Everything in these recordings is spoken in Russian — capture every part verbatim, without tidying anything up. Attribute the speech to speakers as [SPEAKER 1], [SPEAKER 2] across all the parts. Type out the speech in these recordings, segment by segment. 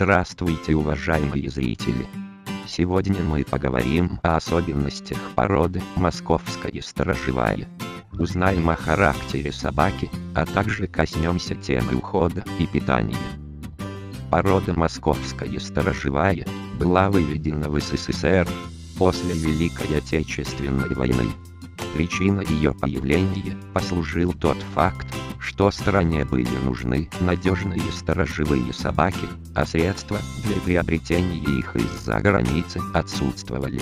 [SPEAKER 1] Здравствуйте, уважаемые зрители! Сегодня мы поговорим о особенностях породы московская сторожевая. Узнаем о характере собаки, а также коснемся темы ухода и питания. Порода московская сторожевая была выведена в СССР после Великой Отечественной войны. Причиной ее появления послужил тот факт, что стране были нужны надежные сторожевые собаки, а средства для приобретения их из-за границы отсутствовали.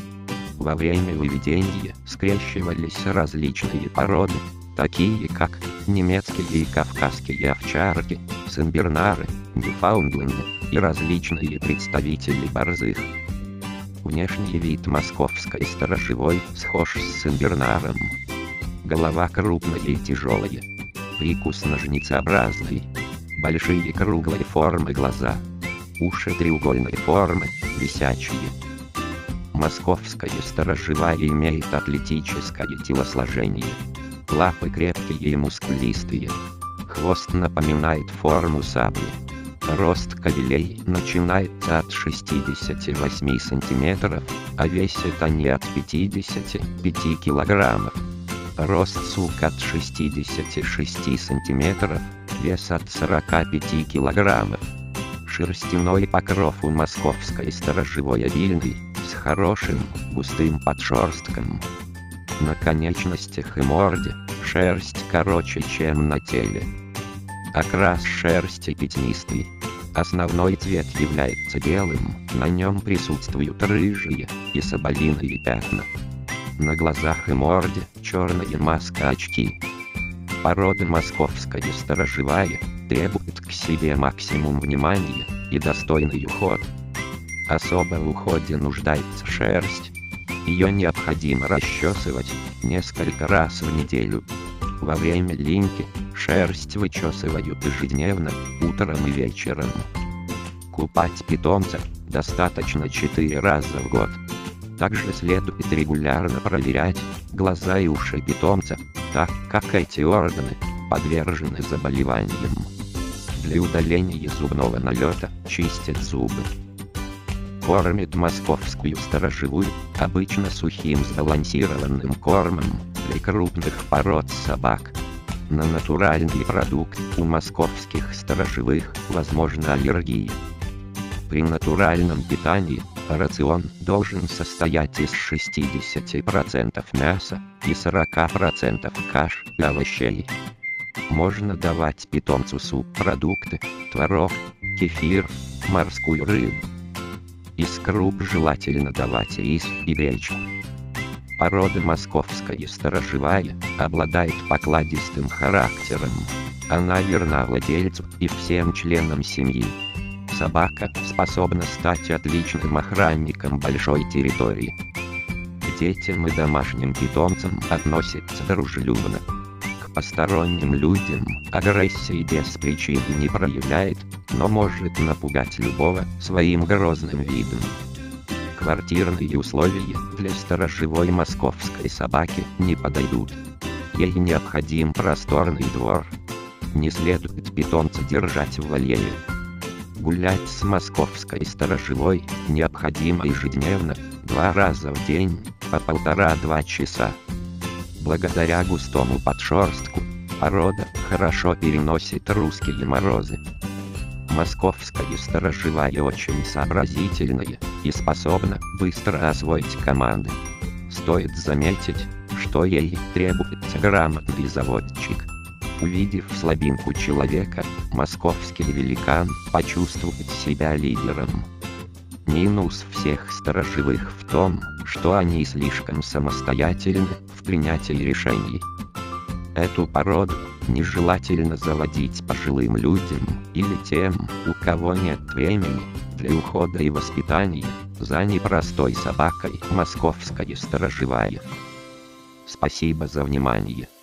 [SPEAKER 1] Во время выведения скрещивались различные породы, такие как немецкие и кавказские овчарки, сенбернары, ньюфаундленды и различные представители борзых. Внешний вид московской сторожевой схож с сенбернаром. Голова крупная и тяжелая. Прикус ножницеобразный. Большие круглой формы глаза. Уши треугольной формы, висячие. Московская сторожевая имеет атлетическое телосложение. Лапы крепкие и мускулистые. Хвост напоминает форму сабли. Рост кобелей начинается от шестидесяти восьми сантиметров, а весят они от пятидесяти пяти килограммов. Рост сук от шестидесяти шести сантиметров, вес от сорока пяти килограммов. Шерстяной покров у московской сторожевой обильный, с хорошим, густым подшерстком. На конечностях и морде шерсть короче, чем на теле. Окрас шерсти пятнистый. Основной цвет является белым, на нем присутствуют рыжие и соболиные пятна. На глазах и морде черная маска, очки. Порода московская сторожевая требует к себе максимум внимания и достойный уход. Особо в уходе нуждается шерсть. Ее необходимо расчесывать несколько раз в неделю. Во время линьки шерсть вычесывают ежедневно, утром и вечером. Купать питомца достаточно четыре раза в год. Также следует регулярно проверять глаза и уши питомца, так как эти органы подвержены заболеваниям. Для удаления зубного налета чистят зубы. Кормят московскую сторожевую обычно сухим сбалансированным кормом для крупных пород собак. На натуральный продукт у московских сторожевых возможна аллергия. При натуральном питании рацион должен состоять из шестидесяти процентов мяса и сорока процентов каш и овощей. Можно давать питомцу субпродукты, творог, кефир, морскую рыбу. Из круп желательно давать рис и гречку. Порода московская сторожевая обладает покладистым характером. Она верна владельцу и всем членам семьи. Собака способна стать отличным охранником большой территории. К детям и домашним питомцам относится дружелюбно. К посторонним людям агрессии без причины не проявляет, но может напугать любого своим грозным видом. Квартирные условия для сторожевой московской собаки не подойдут. Ей необходим просторный двор. Не следует питомца держать в вольере. Гулять с московской сторожевой необходимо ежедневно, два раза в день, по полтора-два часа. Благодаря густому подшерстку, порода хорошо переносит русские морозы. Московская сторожевая очень сообразительная и способна быстро освоить команды. Стоит заметить, что ей требуется грамотный заводчик. Увидев слабинку человека, московский великан почувствует себя лидером. Минус всех сторожевых в том, что они слишком самостоятельны в принятии решений. Эту породу нежелательно заводить пожилым людям или тем, у кого нет времени для ухода и воспитания за непростой собакой московская сторожевая. Спасибо за внимание.